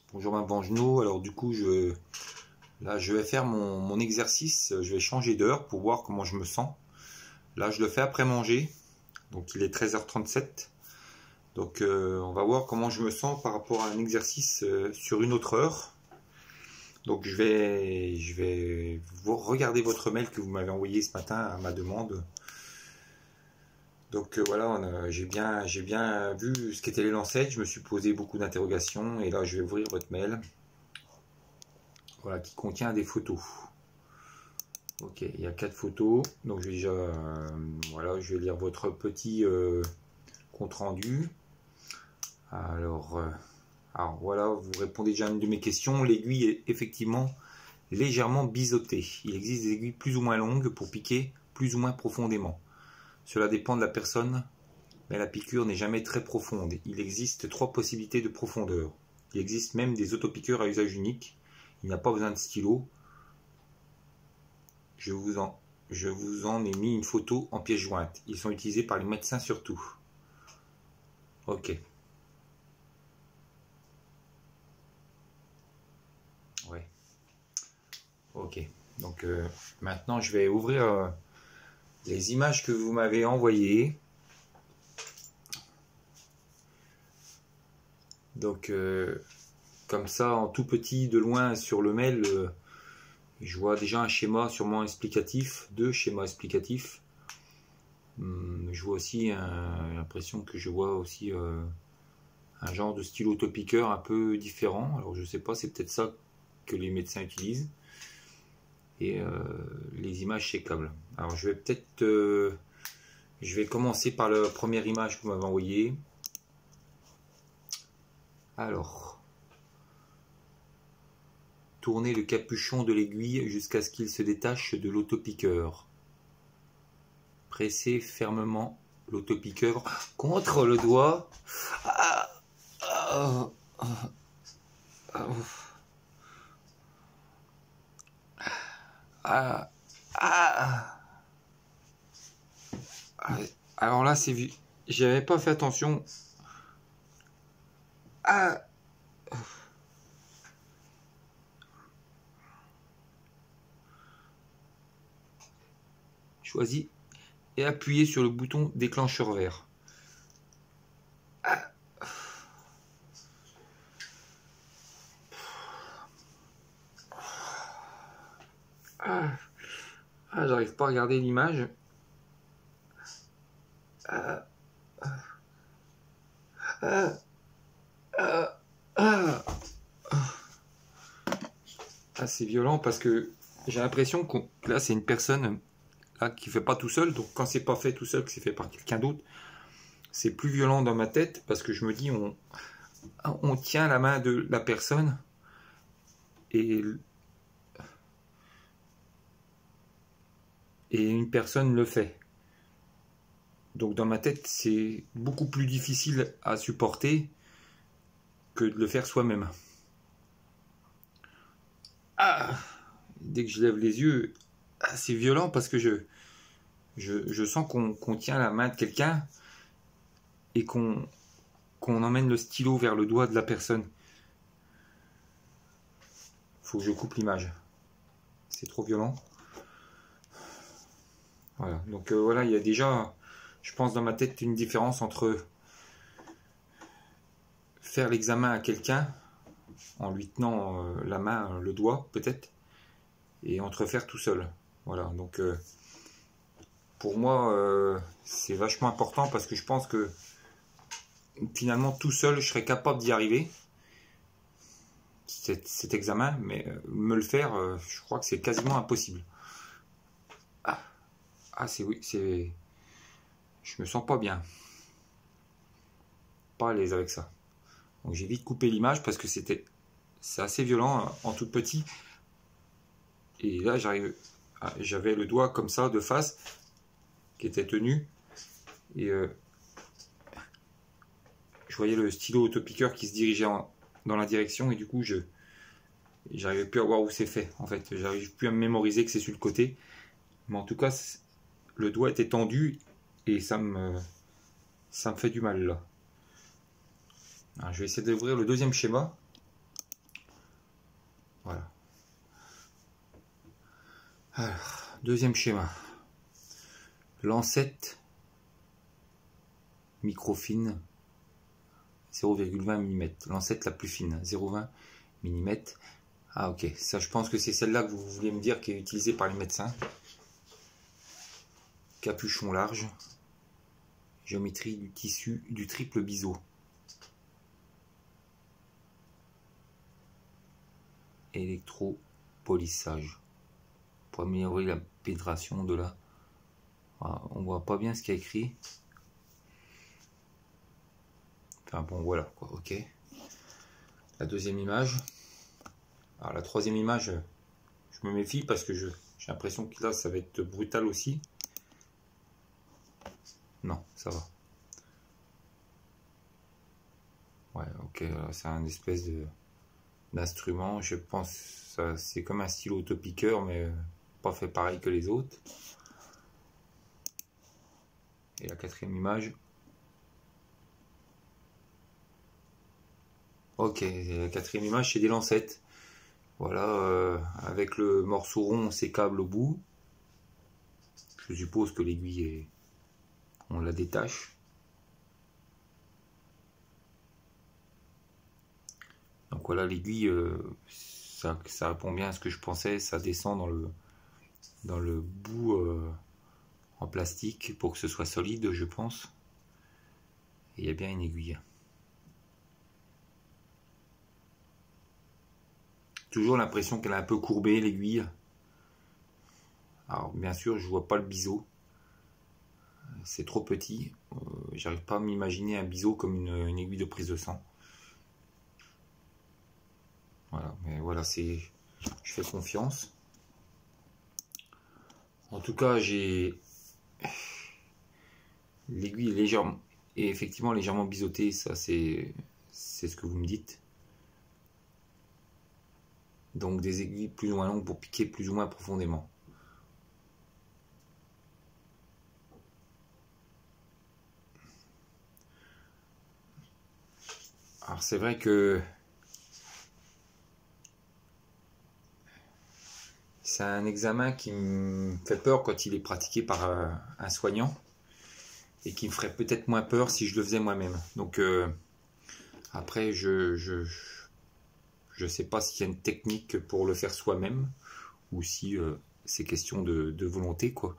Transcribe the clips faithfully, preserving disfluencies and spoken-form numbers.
Bonjour ma Bangenot. Alors du coup je là je vais faire mon, mon exercice, je vais changer d'heure pour voir comment je me sens. Là je le fais après manger, donc il est treize heures trente-sept. Donc euh, on va voir comment je me sens par rapport à un exercice euh, sur une autre heure. Donc je vais je vais vous regarder votre mail que vous m'avez envoyé ce matin à ma demande. Donc euh, voilà, j'ai bien, j'ai bien vu ce qu'étaient les lancettes, je me suis posé beaucoup d'interrogations et là je vais ouvrir votre mail. Voilà, qui contient des photos. Ok, il y a quatre photos, donc je vais déjà, euh, voilà, je vais lire votre petit euh, compte rendu. Alors, euh, alors voilà, vous répondez déjà à une de mes questions. L'aiguille est effectivement légèrement biseautée. Il existe des aiguilles plus ou moins longues pour piquer plus ou moins profondément. Cela dépend de la personne, mais la piqûre n'est jamais très profonde. Il existe trois possibilités de profondeur. Il existe même des autopiqûres à usage unique. Il n'y a pas besoin de stylo. Je vous, en, je vous en ai mis une photo en pièce jointe. Ils sont utilisés par les médecins surtout. Ok. Ouais. Ok. Donc euh, maintenant je vais ouvrir euh, les images que vous m'avez envoyées. Donc euh, comme ça en tout petit de loin sur le mail, euh, je vois déjà un schéma sûrement explicatif, deux schémas explicatifs. Hum, je vois aussi l'impression que je vois aussi euh, un genre de stylo autopiqueur un peu différent. Alors je sais pas, c'est peut-être ça que les médecins utilisent. Et euh, les images sécables. Alors je vais peut-être, euh, je vais commencer par la première image que vous m'avez envoyée. Alors, tournez le capuchon de l'aiguille jusqu'à ce qu'il se détache de l'autopiqueur. Pressez fermement l'autopiqueur contre le doigt. Ah, ah, ah, ah, ah, ah. Alors là, c'est vu. J'avais pas fait attention. Ah. Choisis et appuyez sur le bouton déclencheur vert. Ah. Ah, ah j'arrive pas à regarder l'image. Ah. Ah. Ah. Ah. Ah, c'est violent parce que j'ai l'impression que là c'est une personne là qui fait pas tout seul, donc quand c'est pas fait tout seul, que c'est fait par quelqu'un d'autre, c'est plus violent dans ma tête parce que je me dis on, on tient la main de la personne et et une personne le fait. Donc dans ma tête c'est beaucoup plus difficile à supporter que de le faire soi-même. Ah, dès que je lève les yeux, ah, c'est violent parce que je, je, je sens qu'on qu'on tient la main de quelqu'un et qu'on qu'on emmène le stylo vers le doigt de la personne. Faut que je coupe l'image. C'est trop violent. Voilà, donc euh, voilà, il y a déjà, je pense dans ma tête, une différence entre faire l'examen à quelqu'un en lui tenant euh, la main, le doigt peut-être, et entre faire tout seul. Voilà, donc euh, pour moi euh, c'est vachement important parce que je pense que finalement tout seul je serais capable d'y arriver, cet, cet examen, mais euh, me le faire, euh, je crois que c'est quasiment impossible. Ah, ah c'est oui, c'est, je me sens pas bien, pas à l'aise avec ça. Donc j'ai vite coupé l'image parce que c'était, c'est assez violent en tout petit. Et là j'arrive, j'avais le doigt comme ça de face qui était tenu et euh, je voyais le stylo autopiqueur qui se dirigeait en, dans la direction et du coup je j'arrivais plus à voir où c'est fait en fait, j'arrive plus à me mémoriser que c'est sur le côté, mais en tout cas le doigt était tendu et ça me ça me fait du mal là. Alors, je vais essayer d'ouvrir le deuxième schéma. Alors, deuxième schéma. Lancette microfine zéro virgule vingt millimètres. Lancette la plus fine, zéro virgule vingt millimètres. Ah ok, ça je pense que c'est celle-là que vous vouliez me dire qui est utilisée par les médecins. Capuchon large. Géométrie du tissu du triple biseau. Électropolissage. Pour améliorer la pénétration de la... Ah, on voit pas bien ce qu'il y a écrit. Enfin bon voilà quoi, ok. La deuxième image. Alors la troisième image, je me méfie parce que j'ai l'impression que là ça va être brutal aussi. Non, ça va. Ouais, ok, c'est un espèce de d'instrument. Je pense que c'est comme un stylo autopiqueur, mais pas fait pareil que les autres. Et la quatrième image. Ok, la quatrième image, c'est des lancettes. Voilà, euh, avec le morceau rond, ces câbles au bout. Je suppose que l'aiguille est... on la détache. Donc voilà, l'aiguille, euh, ça, ça répond bien à ce que je pensais. Ça descend dans le, dans le bout euh, en plastique pour que ce soit solide, je pense. Et il y a bien une aiguille. Toujours l'impression qu'elle est un peu courbée, l'aiguille. Alors bien sûr, je vois pas le biseau. C'est trop petit. Euh, J'arrive pas à m'imaginer un biseau comme une, une aiguille de prise de sang. Voilà, mais voilà, c'est... je fais confiance. En tout cas, j'ai... l'aiguille est légèrement... et effectivement légèrement biseautée, ça c'est... c'est ce que vous me dites. Donc des aiguilles plus ou moins longues pour piquer plus ou moins profondément. Alors c'est vrai que c'est un examen qui me fait peur quand il est pratiqué par un soignant et qui me ferait peut-être moins peur si je le faisais moi-même. Donc euh, après je je je sais pas s'il y a une technique pour le faire soi-même ou si euh, c'est question de, de volonté quoi.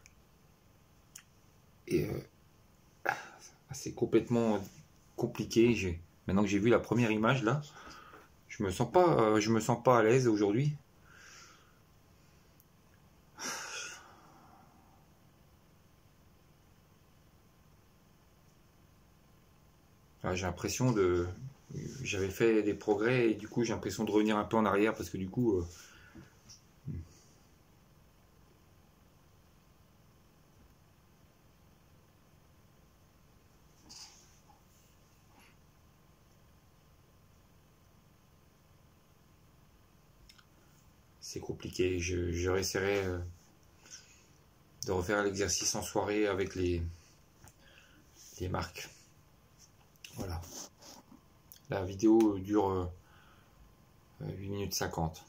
Et euh, c'est complètement compliqué. Maintenant que j'ai vu la première image là, je me sens pas, euh, je me sens pas à l'aise aujourd'hui. J'ai l'impression de, j'avais fait des progrès et du coup j'ai l'impression de revenir un peu en arrière parce que du coup. Euh, c'est compliqué. Je, je réessayerai euh, de refaire l'exercice en soirée avec les, les marques. Voilà. La vidéo dure euh, huit minutes cinquante.